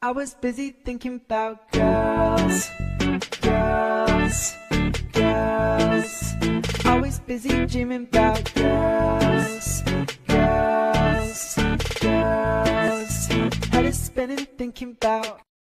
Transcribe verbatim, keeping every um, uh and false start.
I was busy thinking about girls, girls, girls. Always busy dreaming about girls, girls, girls. Had us spinning thinking about